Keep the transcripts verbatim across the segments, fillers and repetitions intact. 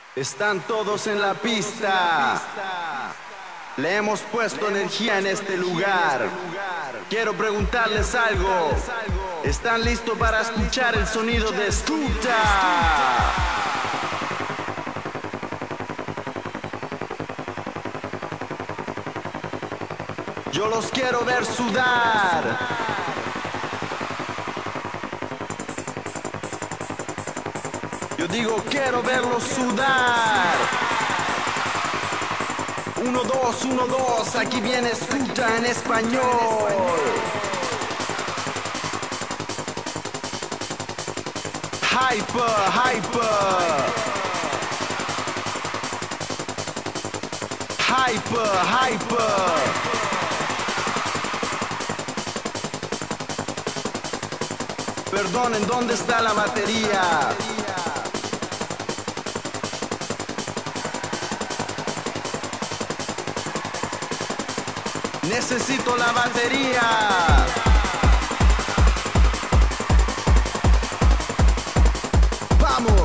Están todos en la pista. Le hemos puesto energía en este lugar. Quiero preguntarles algo. ¿Están listos para escuchar el sonido de Skuta? Yo los quiero ver sudar. Yo digo, quiero verlos sudar. Uno, dos, uno, dos, aquí viene Skuta en español. Hyper, hyper. Hyper, hyper. Perdonen, ¿dónde está la batería? Necesito la batería. Vamos.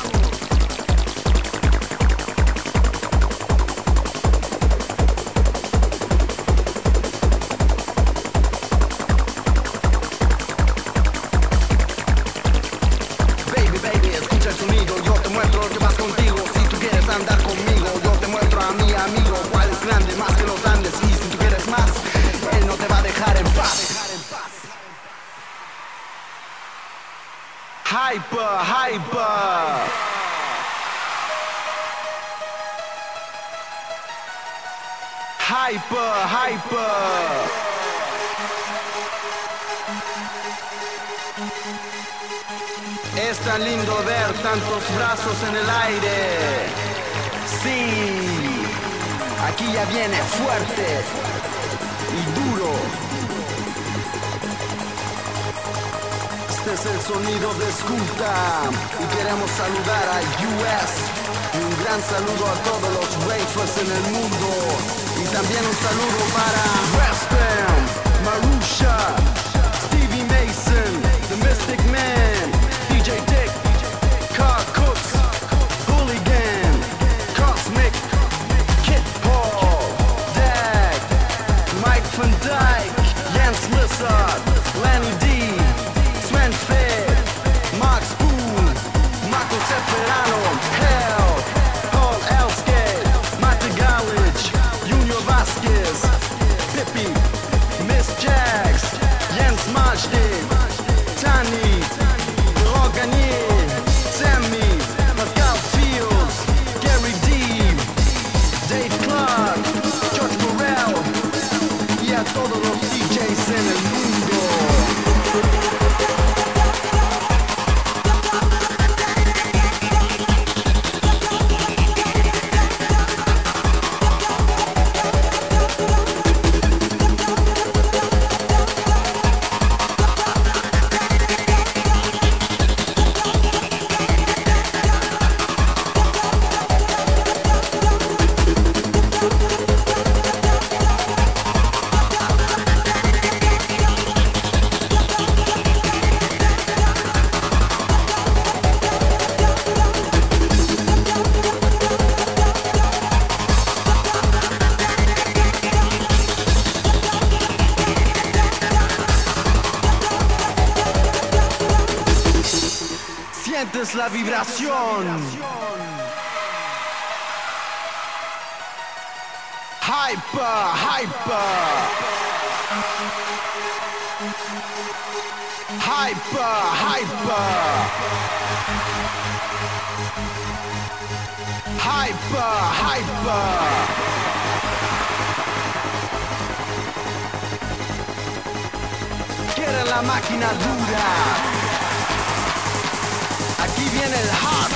Baby, baby, escucha el sonido. Yo te muestro lo que vas contigo. Si tú quieres andar conmigo, yo te muestro a mi amigo cuál es grande más que los Andes. Y si tú quieres más, él no te va a dejar en paz. Hyper, hyper. Hyper, hyper. Es tan lindo ver tantos brazos en el aire. Sí, aquí ya viene fuerte y duro. Este es el sonido de Skuta y queremos saludar a U S y un gran saludo a todos los racers en el mundo y también un saludo para Western, Marusha, Stevie Mason, The Mystic Man, D J Dick, Carl Cooks, Hooligan, Cosmic, Kid Paul, Dag, Mike Van Dyke, Jens Lizard, Lenny D, Sven Fed, Max Boone, Marco Ceferano, Hell, Paul Elsked, Mate Galich, Junior Vasquez, Pippi, Miss Jax, Jens Majdi, Tani, Roganier, Sammy, Pascal Fields, Gary D, Dave Clark, George Morel y a todos los D Js en el mundo. Sientes la vibración. Hyper, hyper. Hyper, hyper. Hyper, hyper. Quiere la máquina dura. Aquí viene el hard